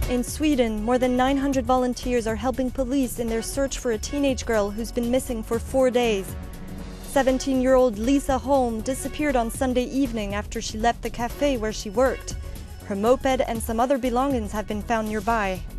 In Sweden, more than 900 volunteers are helping police in their search for a teenage girl who's been missing for 4 days. 17-year-old Lisa Holm disappeared on Sunday evening after she left the cafe where she worked. Her moped and some other belongings have been found nearby.